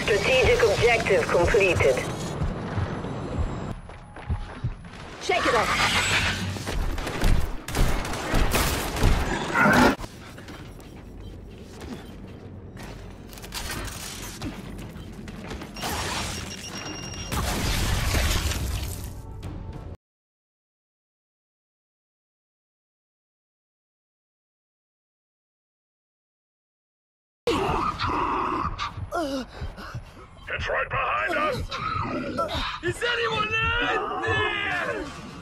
Strategic objective completed. Shake it off. It's right behind us! Is anyone in there?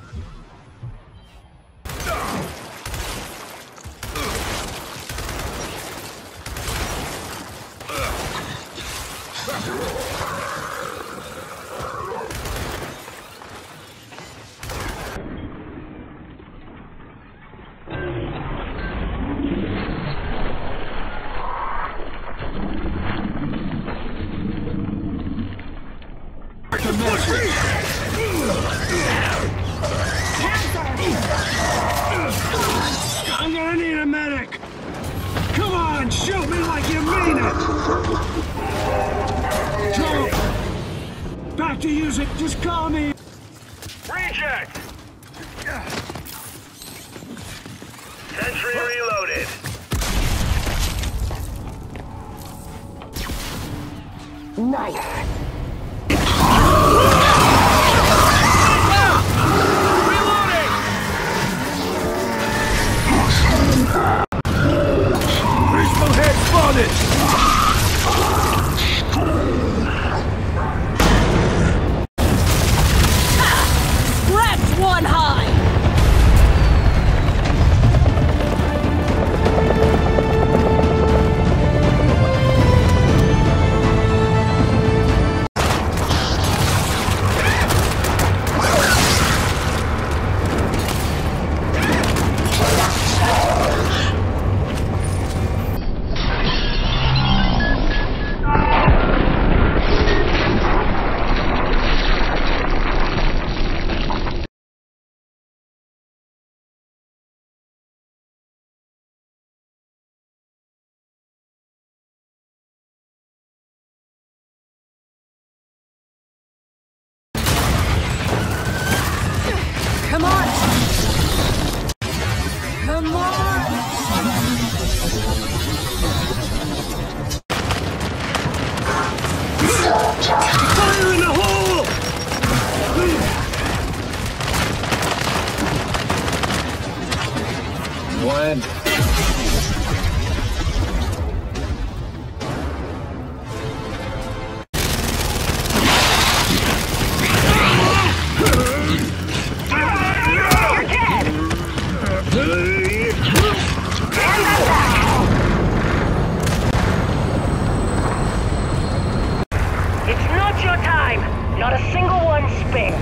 I'm gonna need a medic! Come on, shoot me like you mean it! Joe! Back to music, just call me! Reject! Sentry reloaded. Nice. Baseball head spotted! Scratch one high! Come on! Come on! Fire in the hole! When? It's not your time. Not a single one spare.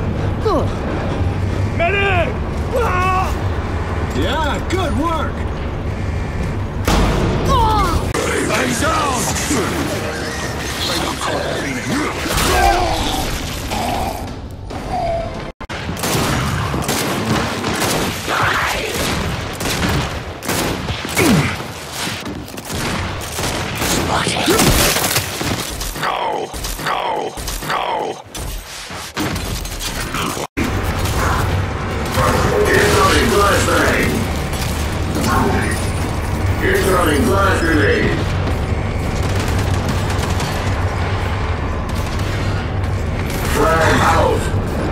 Medic! Ah! Yeah, good work! I'm down! Go! Go! Go! Incoming flashbang! Incoming flash grenade! Flag out!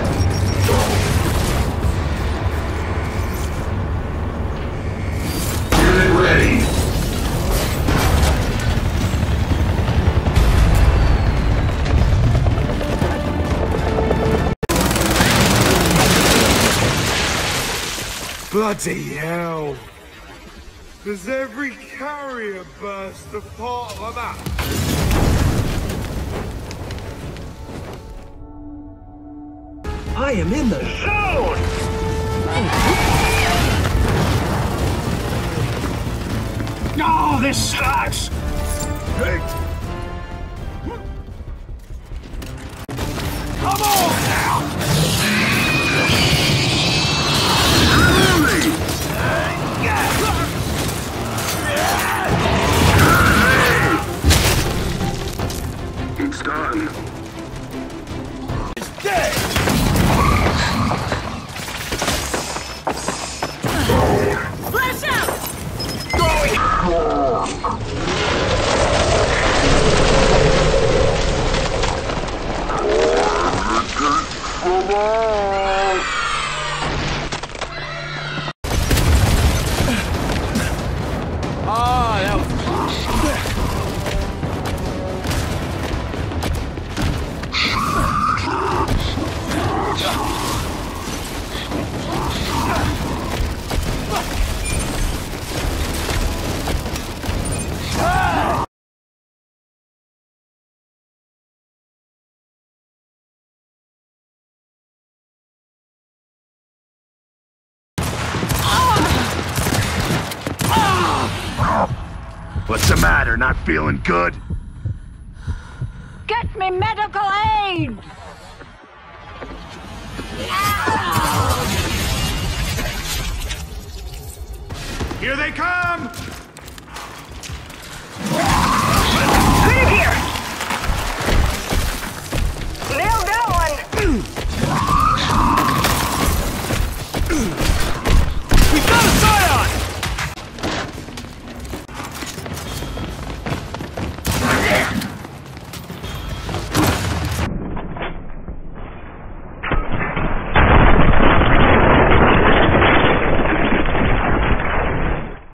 Unit ready! Bloody hell! Does every carrier burst apart like that? I am in the zone! Oh, this sucks! Hey. Come on now! What's the matter? Not feeling good? Get me medical aid! Here they come!